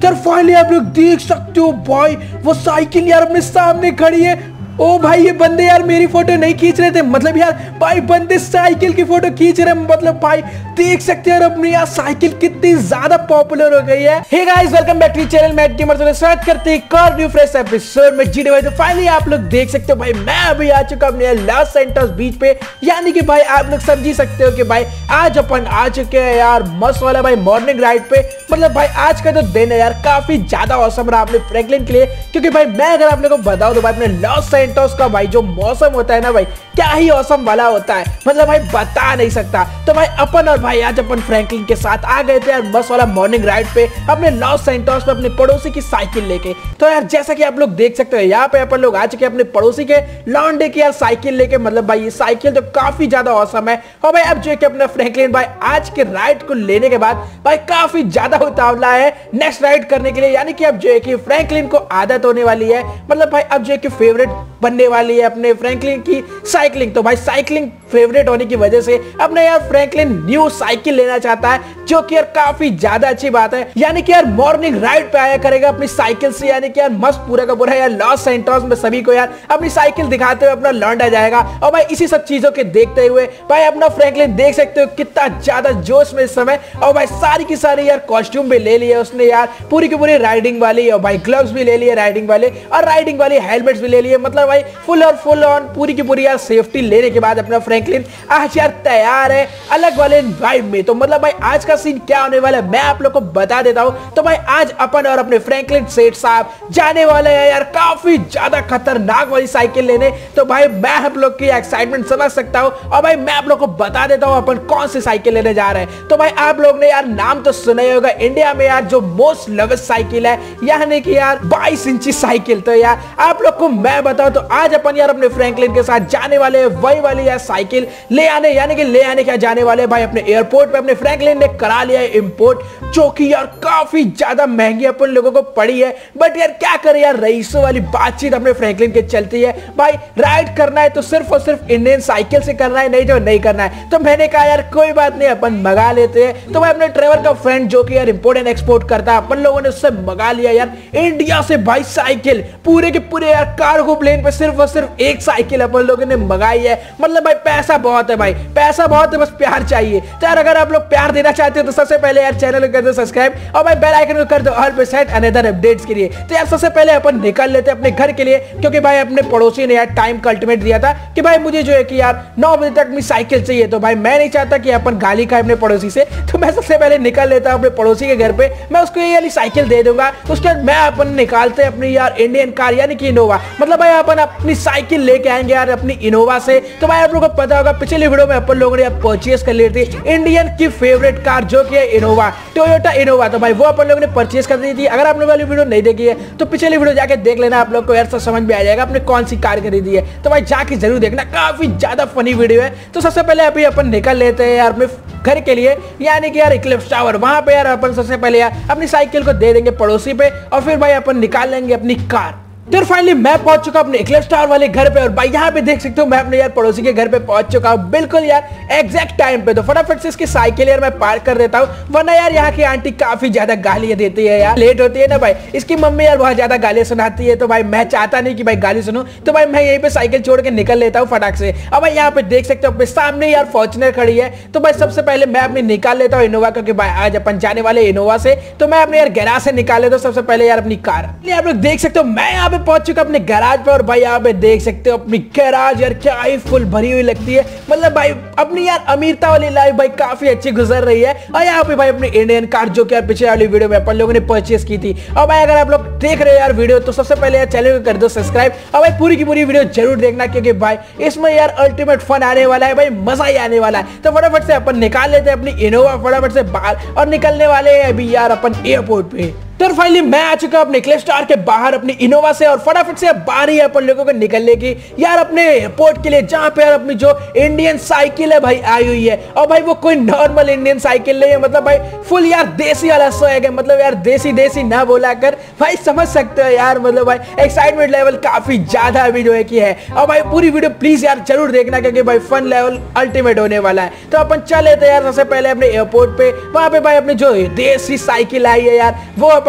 तो फाइनली आप लोग देख सकते हो भाई वो साइकिल यार अपने सामने खड़ी है। ओ भाई ये बंदे यार मेरी फोटो नहीं खींच रहे थे, मतलब यार भाई बंदे साइकिल की फोटो खींच रहे हैं। मतलब भाई देख सकते हैं यार अपनी यार साइकिल कितनी ज्यादा पॉपुलर हो गई है। Hey guys welcome back to channel Matt Gamer. तो स्वागत करते हैं एक और न्यू फ्रेश एपिसोड में जीडी भाई। तो फाइनली आप लोग देख सकते हो भाई मैं अभी आ चुका हूं अपने लॉस सैंटोस बीच पे, यानी कि भाई आप लोग समझ सकते हो कि भाई आज अपन आ चुके हैं यार मस्त वाला भाई मॉर्निंग राइड पे। मतलब भाई आज का जो दिन है यार काफी ज्यादा औसम रहा अपने फ्रैंकलिन के लिए, क्योंकि भाई मैं अगर आप लोगों को बताऊं तो भाई अपने लॉस सैंटोस का भाई जो मौसम होता है ना भाई क्या ही औसम वाला होता है, मतलब भाई बता नहीं सकता। तो भाई अपन और भाई आज अपन फ्रैंकलिन के साथ आ गए थे यार मस्त वाला मॉर्निंग राइड पे अपने लॉस सैंटोस पे अपने पड़ोसी की साइकिल लेके। तो यार जैसा कि आप लोग देख सकते हो यहाँ पे अपन लोग आ चुके हैं अपने पड़ोसी के लॉन्डे की यार साइकिल लेके। मतलब भाई ये साइकिल तो काफी ज्यादा औसम है। और भाई अब जो है कि अपना फ्रैंकलिन भाई आज के राइड को लेने के बाद भाई काफी ज्यादा उतावला है नेक्स्ट राइड करने के लिए, यानी कि अब जो है कि फ्रैंकलिन को आदत होने वाली है। मतलब भाई अब जो है कि फेवरेट बनने वाली है अपने फ्रैंकलिन की साइकिलिंग। तो भाई साइकिलिंग फेवरेट होने की वजह से अपने यार फ्रैंकलिन न्यू साइकिल लेना चाहता है, जो कि यार काफी ज्यादा अच्छी बात है। यानी कि यार मॉर्निंग राइड पे आया करेगा अपनी साइकिल से, यानी कि यार मस्त पूरा का पूरा यार लॉस सैंटोस में सभी को यार अपनी साइकिल दिखाते हुए अपना लौंडा जाएगा। और भाई इसी सब चीजों के देखते हुए भाई अपना फ्रैंकलिन देख सकते हो कितना ज्यादा जोश में इस समय। और भाई सारी की सारी यार कॉस्ट्यूम भी ले लिए उसने यार पूरी की पूरी राइडिंग वाली, और भाई ग्लव्स भी ले लिए राइडिंग वाले, और राइडिंग वाली हेलमेट्स भी ले लिए। मतलब भाई फुल ऑन पूरी की पूरी यार सेफ्टी लेने के बाद अपना फ्रैंकलिन आज यार तैयार है अलग वाले वाइब में। तो मतलब भाई आज का सीन क्या होने वाला है मैं आप लोग को बता देता हूं। तो भाई आज अपन और अपने फ्रैंकलिन सेठ साहब जाने वाले हैं यार काफी ज्यादा खतरनाक वाली साइकिल लेने। तो भाई मैं आप लोग की एक्साइटमेंट समझ सकता हूं, और भाई मैं आप लोग को बता देता हूं अपन कौन सी साइकिल लेने जा रहे हैं। तो भाई आप लोग ने यार नाम तो सुना ही होगा इंडिया में यार जो मोस्ट लवेड साइकिल है, यानी कि यार 22 इंची साइकिल। तो यार आप लोग को मैं बताऊं तो आज अपन यार अपने फ्रैंकलिन के साथ जाने वाले वही वाली यार साइकिल ले आने, यानी कि ले आने क्या जाने वाले भाई अपने एयरपोर्ट पे। अपने फ्रैंकलिन ने करा लिया है इंपोर्ट, जो कि यार काफी ज्यादा महंगी अपन लोगों को पड़ी है। बट यार क्या करे यार रईसों वाली बातचीत अपने फ्रैंकलिन के चलती है। भाई राइड करना है तो सिर्फ और सिर्फ इंडियन साइकिल से करना है, नहीं तो नहीं करना है। तो मैंने कहा यार कोई बात नहीं अपन मंगा लेते हैं। तो भाई अपने ट्रेवर का फ्रेंड जो कि यार इंपोर्ट एंड एक्सपोर्ट करता है, अपन लोगों ने उससे मंगा लिया यार इंडिया से भाई साइकिल पूरे के पूरे यार कार्गो प्लेन पे सिर्फ और सिर्फ एक साइकिल अपन लोगों ने मंगाई है। मतलब भाई पैसा बहुत है, भाई पैसा बहुत है, बस प्यार चाहिए। तो यार अगर आप लोग प्यार देना चाहते हो तो सबसे पहले यार चैनल को कर दो सब्सक्राइब, और भाई बेल आइकन को कर दो ऑल पे सेट अनदर अपडेट्स के लिए। तो यार सबसे पहले अपन निकल लेते हैं अपने घर के लिए, क्योंकि भाई अपने पड़ोसी ने यार टाइम का अल्टीमेट दिया था कि भाई मुझे जो है कि यार 9 बजे तक मेरी साइकिल चाहिए। तो भाई मैं नहीं चाहता कि अपन गाली खाए अपने पड़ोसी से, तो मैं सबसे पहले निकल लेता हूं अपने पड़ोसी के घर पे। मैं उसको ये वाली साइकिल दे दूंगा, उसके बाद मैं अपन निकालते अपनी यार इंडियन कार यानी कि इनोवा। मतलब भाई अपन अपनी साइकिल लेके आएंगे यार अपनी इनोवा से। तो भाई आप लोगों को पता होगा पिछले वीडियो में अपन लोगों ने परचेस कर ली थी इंडियन की फेवरेट कार जो कि है इनोवा, टोयोटा इनोवा। तो भाई वो अपन लोगों ने परचेस कर दी थी। अगर आप लोग वाली वीडियो नहीं देखी है तो पिछली वीडियो जाके देख लेना, आप लोग को यार सब समझ में आ जाएगा अपने कौन सी कार खरीदी है। तो भाई जाके जरूर देखना, काफी ज्यादा फनी वीडियो है। तो सबसे पहले अभी अपन निकल लेते हैं यार अपने घर के लिए, यानी कि यार इक्लिप्स टावर। वहां पे यार अपन सबसे पहले यार अपनी साइकिल को दे देंगे पड़ोसी पे, और फिर भाई अपन निकाल लेंगे अपनी कार। तो फाइनली मैं पहुंच चुका अपने इक्लिप्स टावर वाले घर पे, और भाई यहाँ पे देख सकते हो मैं अपने यार पड़ोसी के घर पे पहुंच चुका हूँ बिल्कुल यार एग्जैक्ट टाइम पे। तो फटाफट से इसकी साइकिल यार मैं पार्क कर देता हूँ, वरना यार यहाँ की आंटी काफी ज्यादा गालियां देती है यार, लेट होती है ना भाई। इसकी मम्मी यार बहुत ज्यादा गालियां सुनाती है, तो भाई मैं चाहता नहीं कि भाई गाली सुनूं। तो भाई मैं यहीं पे साइकिल छोड़ के निकल लेता हूँ फटाक से। अब भाई यहाँ पे देख सकते हो अपने सामने यार फॉर्च्यूनर खड़ी है। तो भाई सबसे पहले मैं अपनी निकाल लेता हूँ इनोवा, क्योंकि भाई आज अपन जाने वाले इनोवा से। तो मैं अपने यार गैराज से निकाल लेता हूँ सबसे पहले यार अपनी कार। आप लोग देख सकते हो मैं यहाँ पे पहुंच चुका अपने गैराज पे, और भाई यहाँ पे देख सकते हो अपनी गैराज यार क्या ही फुल भरी हुई लगती है। मतलब भाई अपनी यार अमीरता वाली लाइफ भाई काफी अच्छी गुजर रही है। और यहाँ पे भाई अपनी इंडियन कार जो कि यार पिछले वाली वीडियो में अपन लोगों ने परचेस की थी। और भाई अगर आप लोग देख रहे हो यार वीडियो तो सबसे पहले यार चैनल को कर दो सब्सक्राइब, और भाई पूरी की पूरी वीडियो जरूर देखना, क्योंकि भाई इसमें यार अल्टीमेट फन आने वाला है, भाई मजा ही आने वाला है। तो फटाफट से अपन निकाल लेते हैं अपनी इनोवा फटाफट से बाहर, और निकलने वाले हैं अभी यार अपन एयरपोर्ट पे। तो फाइनली मैं आ चुका अपने इक्लिप्स टावर के बाहर अपनी इनोवा से, और फटाफट से बारी है अपन लोगों को निकलने की यार अपने एयरपोर्ट के लिए, जहां पे यार अपनी जो इंडियन साइकिल है भाई आई हुई है। और भाई वो कोई नॉर्मल इंडियन साइकिल नहीं है, मतलब भाई फुल यार देसी वाला स्वैग है। मतलब यार देसी देसी ना बोला कर भाई, समझ सकते हो यार। मतलब भाई एक्साइटमेंट लेवल काफी ज्यादा अभी जो है कि है। और भाई पूरी वीडियो प्लीज यार जरूर देखना, क्योंकि भाई फन लेवल अल्टीमेट होने वाला है। तो अपन चले थे यार सबसे पहले अपने एयरपोर्ट पे, वहां पे भाई अपनी जो देसी साइकिल आई है यार वो अपन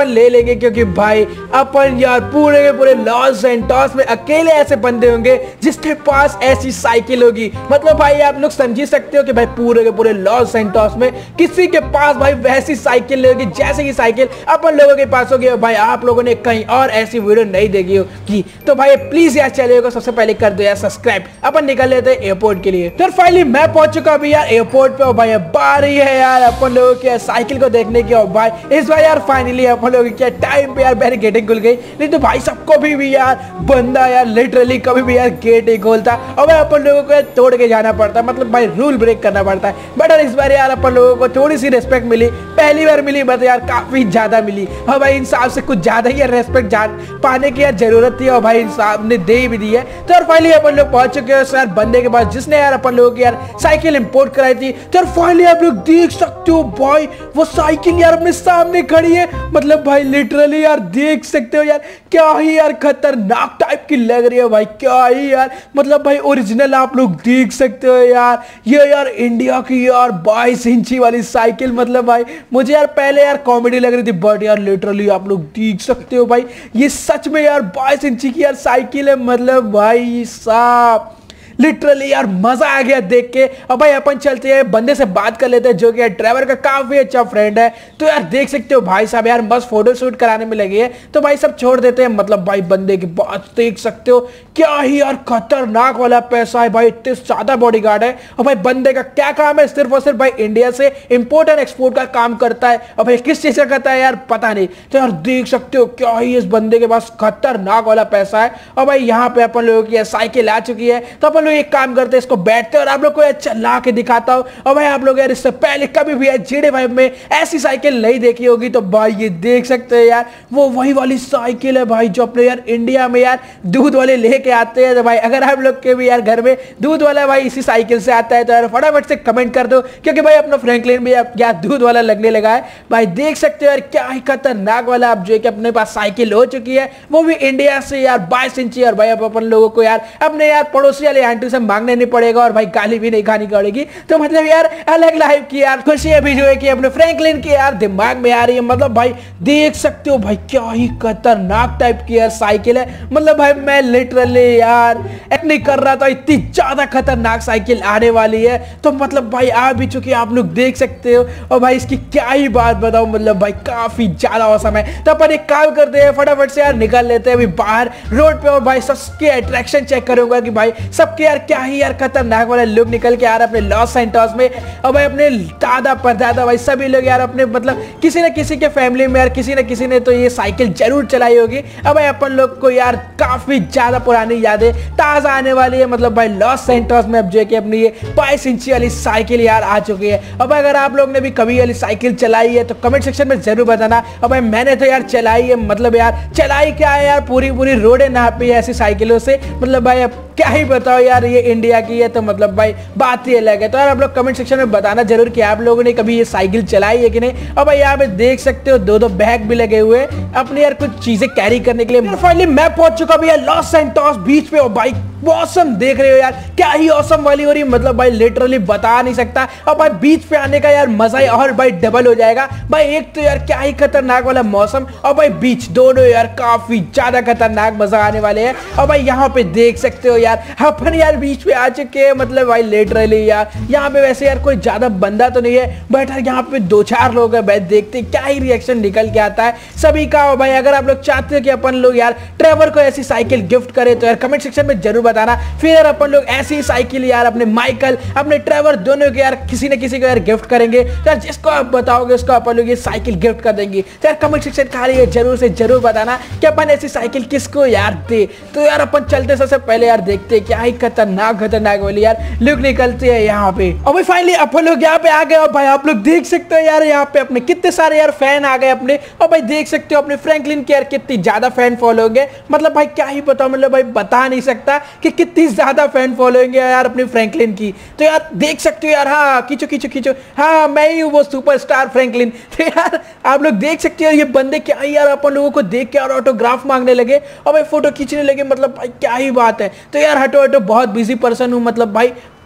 अपन ले लेंगे, क्योंकि भाई अपन यार पूरे के पूरे लॉस सैंटोस में अकेले ऐसे बंदे होंगे जिसके पास ऐसी साइकिल होगी। मतलब भाई आप लोग समझ ही सकते हो कि भाई पूरे के पूरे लॉस सैंटोस में किसी के पास भाई वैसी साइकिल होगी जैसे की साइकिल अपन लोगों के पास होगी। भाई आप लोगों ने कहीं और ऐसी वीडियो नहीं देखी होगी तो भाई प्लीज यार चैनल को सबसे पहले कर दो यार सब्सक्राइब। अपन निकल लेते हैं एयरपोर्ट के लिए। तो फाइनली मैं पहुंच चुका अभी यार एयरपोर्ट पे। और भाई बारी है यार अपन लोगों की साइकिल को देखने की। और भाई इस बार यार फाइनली अपन लोगों की टाइम पे यार बैरिकेडिंग खुल गई, नहीं तो भाई सबको भी यार बंदा यार लिटरली कभी भी यार गेट ही खोलता और भाई अपन लोगों को तोड़ के जाना पड़ता, मतलब भाई रूल ब्रेक करना पड़ता है। बट इस बार यार अपन लोगों को थोड़ी सी रिस्पेक्ट मिली, पहली बार मिली बट यार काफी ज्यादा मिली। और भाई इंसाफ से कुछ ज्यादा ही रेस्पेक्ट पाने की यार जरूरत थी और भाई इंसाफ ने दे भी दी है। तो यार फाइनली अपन लोग पहुंच चुके हैं यार बंदे के पास जिसने यार अपन लोगों की यार साइकिल इंपोर्ट कराई थी। तो यार फाइनली आप लोग देख सकते हो भाई वो साइकिल यार अपने सामने खड़ी है। मतलब भाई लिटरली यार देख सकते हो यार क्या ही यार खतरनाक टाइप की लग रही है भाई, क्या ही यार मतलब भाई ओरिजिनल आप लोग देख सकते हो यार। ये यार इंडिया की यार 22 इंची वाली साइकिल, मतलब भाई मुझे यार पहले यार कॉमेडी लग रही थी बट यार लिटरली आप लोग देख सकते हो भाई ये सच में यार 22 इंची की यार साइकिल है। मतलब भाई साहब लिटरली यार मजा आ गया देख के। अब भाई अपन चलते हैं बंदे से बात कर लेते हैं जो कि ड्राइवर का काफी अच्छा फ्रेंड है। तो यार देख सकते हो भाई साहब यार बस फोटो शूट कराने में लगे हैं, तो भाई सब छोड़ देते हैं। मतलब भाई बंदे की बात देख सकते हो क्या ही यार खतरनाक वाला पैसा है भाई, इतने ज्यादा बॉडीगार्ड है। और भाई बंदे का क्या काम है, सिर्फ और सिर्फ भाई इंडिया से इंपोर्ट एंड एक्सपोर्ट का काम करता है। और भाई किस चीज का करता है यार पता नहीं। तो यार देख सकते हो क्या ही इस बंदे के पास खतरनाक वाला पैसा है। और भाई यहाँ पे अपन लोगों की साइकिल आ चुकी है, तो अपन लोग एक काम करते हैं इसको बैठते और आप लोग को चला के दिखाता हूं। और भाई आप लोग यार इससे पहले कभी भी GT5 में ऐसी साइकिल नहीं देखी होगी, तो भाई ये देख सकते हैं यार वो वही वाली साइकिल है भाई जो अपने यार इंडिया में यार दूध वाले लेके आते हैं। तो भाई अगर आप लोग के भी यार घर में दूध वाला भाई इसी साइकिल से आता है तो यार फटाफट से कमेंट कर दो, क्योंकि भाई अपना फ्रैंकलिन भी यार दूध वाला लगने लगा है। भाई देख सकते हो यार क्या ही खतरनाक वाला आप जो कि अपने पास साइकिल हो चुकी है, वो भी इंडिया से यार 22 इंची। और भाई अब अपन लोगों को यार अपने यार पड़ोसी वाले आंटी से मांगने नहीं पड़ेगा और भाई गाली भी नहीं खानी पड़ेगी। तो मतलब यार अलग लाइफ की यार खुशी अभी जो है कि अपने फ्रैंकलिन की यार दिमाग में आ रही है। मतलब भाई देख सकते हो भाई क्या ही खतरनाक टाइप की यार साइकिल है। मतलब भाई मैं लिटरली यार नहीं कर रहा था इतनी ज्यादा खतरनाक साइकिल आने वाली है। तो मतलब भाई आ भी चुकी आप लोग देख सकते हो। और भाई इसकी क्या ही बात बताऊं, मतलब भाई काफी ज्यादा औसम है। तो अपन एक काम करते हैं फटाफट से यार निकल लेते हैं अभी बाहर रोड पे। और भाई सबके अट्रैक्शन चेक करूंगा कि भाई सबके यार क्या ही यार खतरनाक वाला लुक निकल के आ रहा है अपने लॉस सैंटोस में। और भाई अपने दादा परदादा भाई सभी लोग यार अपने मतलब किसी न किसी के फैमिली में यार किसी न किसी ने तो ये साइकिल जरूर चलाई होगी। अब भाई अपन लोग को यार काफी ज्यादा पुरानी यादें ताजा आने वाली है। मतलब भाई लॉस सैंटोस में अब जो है कि अपनी ये 22 इंची वाली साइकिल यार आ चुकी है। अब अगर आप लोग ने भी कभी वाली साइकिल चलाई है तो कमेंट सेक्शन में जरूर बताना। अब भाई मैंने तो यार चलाई है, मतलब यार चलाई क्या है यार पूरी पूरी रोडें नापी है ऐसी साइकिलों से। मतलब भाई अब क्या ही बताओ यार ये इंडिया की है तो मतलब भाई बात ही अलग है। तो यार आप लोग कमेंट सेक्शन में बताना जरूर कि आप लोगों ने कभी ये साइकिल चलाई है कि नहीं। और भाई यहाँ पे देख सकते हो दो बैग भी लगे हुए अपने यार कुछ चीजें कैरी करने के लिए। फाइनली मैं पहुंच चुका भी यार लॉस सैंटोस बीच पे। और भाई ऑसम देख रहे हो यार क्या ही ऑसम वाली हो रही, मतलब भाई लिटरली बता नहीं सकता। और भाई बीच पे आने का यार मजा ही और भाई डबल हो जाएगा। भाई एक तो यार क्या ही खतरनाक वाला मौसम और भाई बीच दोनों यार काफी ज्यादा खतरनाक मजा आने वाले हैं। और भाई यहाँ पे देख सकते हो यार अपन यार बीच पे आ चुके हैं। मतलब भाई लिटरली यार यहाँ पे वैसे यार कोई ज्यादा बंदा तो नहीं है बट यहाँ पे 2-4 लोग हैं। भाई देखते क्या ही रिएक्शन निकल के आता है सभी का। और भाई अगर आप लोग चाहते हो कि अपन लोग यार ट्रेवर को ऐसी साइकिल गिफ्ट करें तो यार कमेंट सेक्शन में जरूर बताना। फिर यार अपन लोग ऐसी साइकिल यार अपने माइकल अपने ट्रेवर दोनों के यार किसी न किसी को यार गिफ्ट करेंगे। तो यार जिसको आप बताओगे उसको अपन लोग ये साइकिल गिफ्ट कर देंगे। तो यार कमेंट सेक्शन खाली है जरूर से जरूर बताना कि अपन ऐसी साइकिल किसको यार दे। तो यार अपन चलते सबसे पहले यार देखते क्या ही खतरनाक वाली यार लुक निकलती है यहाँ पे। और भाई फाइनली अपन लोग यहाँ पे आ गए। और भाई आप लोग देख सकते हो यार यहाँ पे अपने कितने सारे यार फैन आ गए अपने। और भाई देख सकते हो अपने फ्रैंकलिन के यार कितनी ज्यादा फैन फॉलो होंगे। मतलब भाई क्या ही बताओ, मतलब भाई बता नहीं सकता कि कितनी ज्यादा फैन फॉलोइंग है यार अपनी फ्रैंकलिन की। तो यार देख सकते हो यार हाँ खींचो हाँ मैं ही हूँ वो सुपरस्टार फ्रैंकलिन। तो यार आप लोग देख सकते हो ये बंदे क्या ही यार अपन लोगों को देख के और ऑटोग्राफ मांगने लगे और भाई फोटो खींचने लगे। मतलब भाई क्या ही बात है। तो यार हटो बहुत बिजी पर्सन हूँ, मतलब भाई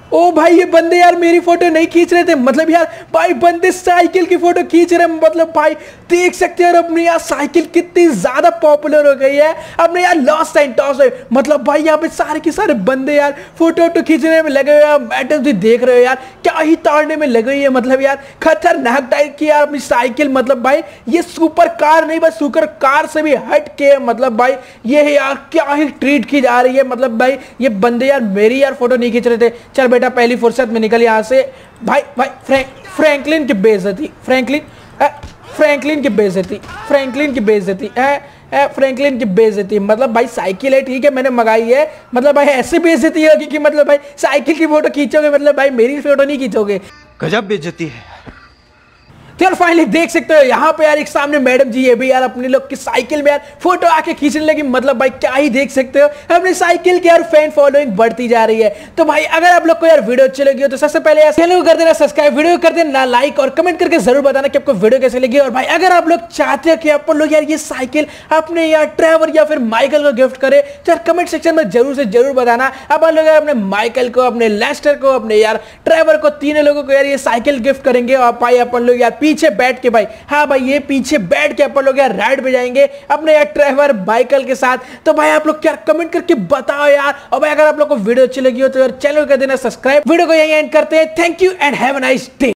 ओ भाई ये बंदे यार मेरी फोटो नहीं खींच रहे थे, मतलब यार भाई बंदे साइकिल की फोटो खींच रहे हैं। मतलब भाई देख सकते हैं अपनी यार साइकिल कितनी ज्यादा पॉपुलर हो गई है अपने यार लॉस सैंटोस में। मतलब भाई यहाँ पे सारे के सारे बंदे यार फोटो खींचने में लगे हुए हैं। मैडम भी देख रहे हो यार क्या ही ताड़ने में लगे हुई है, मतलब यार खतरनाक टाइप की यार अपनी साइकिल। मतलब भाई ये सुपर कार नहीं बस सुपर कार से भी हट के मतलब भाई ये है यार क्या ही ट्रीट की जा रही है। मतलब भाई ये बंदे यार मेरी यार फोटो नहीं खींच रहे थे। चल बेटा पहली फुर्सत में निकल यहाँ से। भाई फ्रैंकलिन की बेइज्जती, फ्रैंकलिन की बेइज्जती, फ्रैंकलिन की बेइज्जती है, फ्रैंकलिन की बेइज्जती। मतलब भाई साइकिल है ठीक है मैंने मंगाई है, मतलब भाई ऐसे बेइज्जती होगी कि मतलब भाई साइकिल की फोटो खींचोगे, मतलब भाई मेरी फोटो नहीं खींचोगे। गजब बेइज्जती है। तो यार फाइनली देख सकते हो यहाँ पे यार एक सामने मैडम जी ये भी यार अपने लोग की साइकिल में यार फोटो आके खींचने लगी। मतलब भाई क्या ही देख सकते हो अपनी साइकिल की यार फैन फॉलोइंग बढ़ती जा रही है। तो भाई अगर आप लोग को यार वीडियो अच्छी लगी हो तो सबसे पहले यार चैनल को कर देना सब्सक्राइब, वीडियो कर देना लाइक और कमेंट करके जरूर बताना कि आपको वीडियो कैसे लगी। और भाई अगर आप लोग चाहते हो कि आप लोग यार ये साइकिल अपने यार ट्रेवर या फिर माइकल को गिफ्ट करे तो यार कमेंट सेक्शन में जरूर से जरूर बताना। अब लोग अपने माइकल को, अपने लेस्टर को, अपने यार ट्रेवर को, तीनों लोगों को यार ये साइकिल गिफ्ट करेंगे। और भाई अपन लोग यार पीछे बैठ के भाई हाँ भाई ये पीछे बैठ के अपन लोग यार राइड पे जाएंगे अपने यार ट्रेवर माइकल के साथ। तो भाई आप लोग क्या कमेंट करके बताओ यार। और भाई अगर आप लोग को वीडियो अच्छी लगी हो तो यार चैनल कर देना सब्सक्राइब। वीडियो को यहीं एंड करते हैं। Thank you and have a nice day.